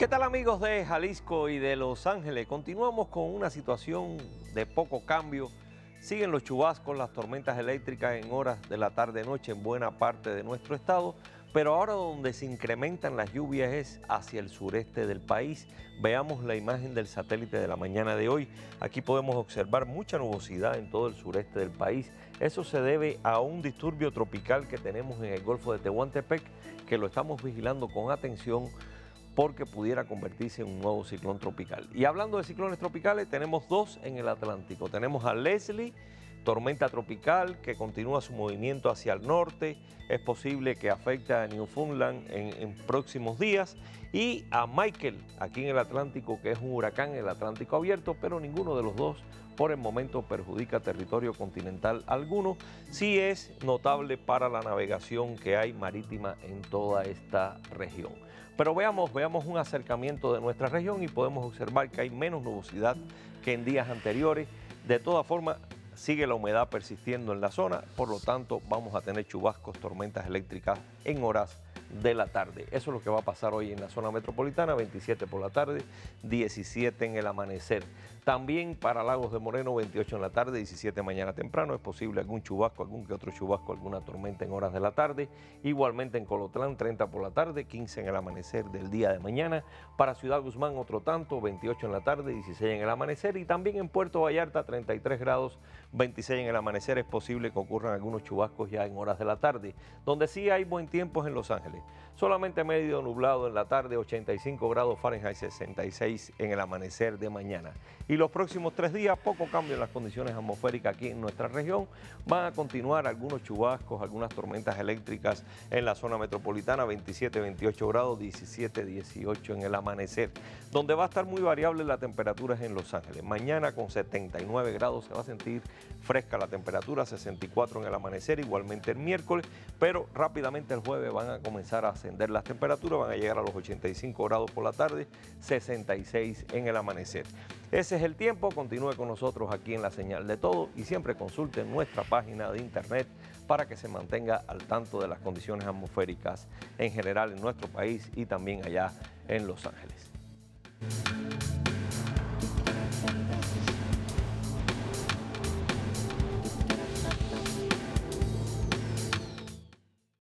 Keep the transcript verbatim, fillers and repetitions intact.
¿Qué tal, amigos de Jalisco y de Los Ángeles? Continuamos con una situación de poco cambio. Siguen los chubascos, las tormentas eléctricas en horas de la tarde-noche en buena parte de nuestro estado, pero ahora donde se incrementan las lluvias es hacia el sureste del país. Veamos la imagen del satélite de la mañana de hoy. Aquí podemos observar mucha nubosidad en todo el sureste del país. Eso se debe a un disturbio tropical que tenemos en el Golfo de Tehuantepec, que lo estamos vigilando con atención porque pudiera convertirse en un nuevo ciclón tropical. Y hablando de ciclones tropicales, tenemos dos en el Atlántico. Tenemos a Leslie, tormenta tropical que continúa su movimiento hacia el norte. Es posible que afecte a Newfoundland en, en próximos días. Y a Michael, aquí en el Atlántico, que es un huracán en el Atlántico abierto, pero ninguno de los dos por el momento perjudica territorio continental alguno. Sí es notable para la navegación que hay marítima en toda esta región. Pero veamos, veamos un acercamiento de nuestra región y podemos observar que hay menos nubosidad que en días anteriores. De todas formas, sigue la humedad persistiendo en la zona, por lo tanto vamos a tener chubascos, tormentas eléctricas en horas de la tarde. Eso es lo que va a pasar hoy en la zona metropolitana, veintisiete por la tarde, diecisiete en el amanecer. También para Lagos de Moreno, veintiocho en la tarde, diecisiete mañana temprano. Es posible algún chubasco, algún que otro chubasco, alguna tormenta en horas de la tarde. Igualmente en Colotlán, treinta por la tarde, quince en el amanecer del día de mañana. Para Ciudad Guzmán, otro tanto, veintiocho en la tarde, dieciséis en el amanecer. Y también en Puerto Vallarta, treinta y tres grados, veintiséis en el amanecer. Es posible que ocurran algunos chubascos ya en horas de la tarde. Donde sí hay buen tiempo es en Los Ángeles. Solamente medio nublado en la tarde, ochenta y cinco grados Fahrenheit, sesenta y seis en el amanecer de mañana. Y los próximos tres días, poco cambio en las condiciones atmosféricas aquí en nuestra región. Van a continuar algunos chubascos, algunas tormentas eléctricas en la zona metropolitana, veintisiete, veintiocho grados, diecisiete, dieciocho en el amanecer. Donde va a estar muy variable la temperatura es en Los Ángeles. Mañana con setenta y nueve grados se va a sentir fresca la temperatura, sesenta y cuatro en el amanecer, igualmente el miércoles, pero rápidamente el jueves van a comenzar a ascender las temperaturas, van a llegar a los ochenta y cinco grados por la tarde, sesenta y seis en el amanecer. Ese es el tiempo. Continúe con nosotros aquí en La Señal de Todo y siempre consulte nuestra página de internet para que se mantenga al tanto de las condiciones atmosféricas en general en nuestro país y también allá en Los Ángeles.